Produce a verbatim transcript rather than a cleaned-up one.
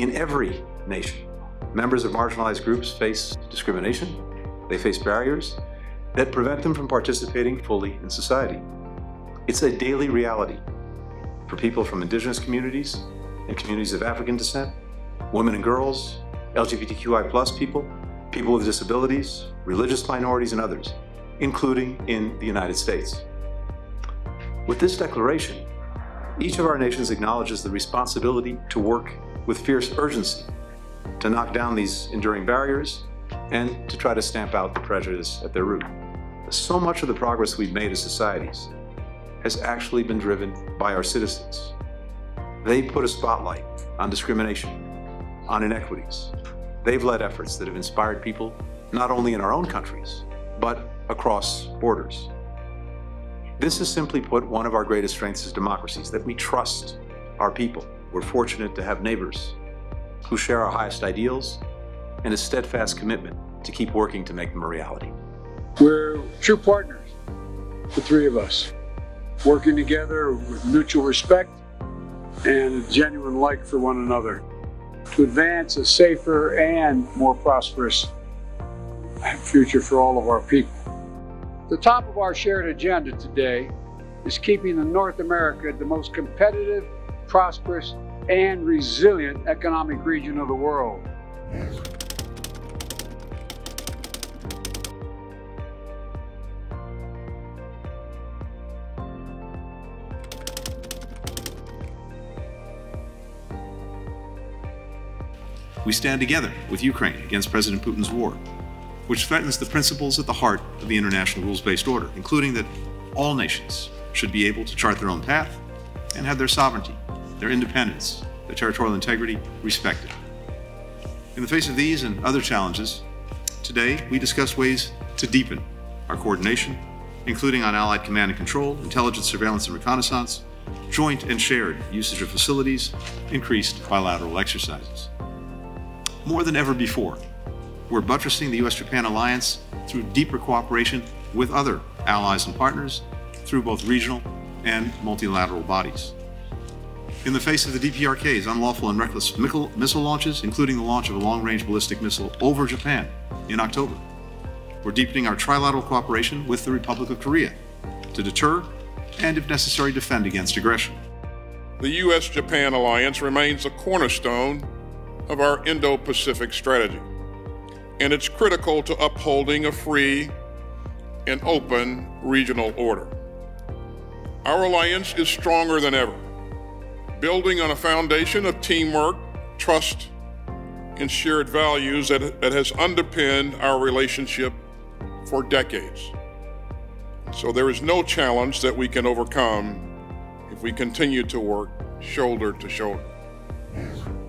In every nation, members of marginalized groups face discrimination. They face barriers that prevent them from participating fully in society. It's a daily reality for people from indigenous communities and communities of African descent, women and girls, L G B T Q I plus people, people with disabilities, religious minorities, and others, including in the United States. With this declaration, each of our nations acknowledges the responsibility to work with fierce urgency to knock down these enduring barriers and to try to stamp out the prejudice at their root. So much of the progress we've made as societies has actually been driven by our citizens. They put a spotlight on discrimination, on inequities. They've led efforts that have inspired people not only in our own countries, but across borders. This is, simply put, one of our greatest strengths as democracies, that we trust our people. We're fortunate to have neighbors who share our highest ideals and a steadfast commitment to keep working to make them a reality. We're true partners, the three of us, working together with mutual respect and a genuine like for one another to advance a safer and more prosperous future for all of our people. The top of our shared agenda today is keeping the North America the most competitive, prosperous, and resilient economic region of the world. We stand together with Ukraine against President Putin's war, which threatens the principles at the heart of the international rules-based order, including that all nations should be able to chart their own path and have their sovereignty, their independence, their territorial integrity respected. In the face of these and other challenges, today we discuss ways to deepen our coordination, including on allied command and control, intelligence, surveillance, and reconnaissance, joint and shared usage of facilities, increased bilateral exercises. More than ever before, we're buttressing the U S Japan alliance through deeper cooperation with other allies and partners through both regional and multilateral bodies. In the face of the D P R K's unlawful and reckless missile launches, including the launch of a long-range ballistic missile over Japan in October, we're deepening our trilateral cooperation with the Republic of Korea to deter and, if necessary, defend against aggression. The U S Japan alliance remains a cornerstone of our Indo-Pacific strategy, and it's critical to upholding a free and open regional order. Our alliance is stronger than ever, building on a foundation of teamwork, trust, and shared values that, that has underpinned our relationship for decades. So there is no challenge that we can overcome if we continue to work shoulder to shoulder.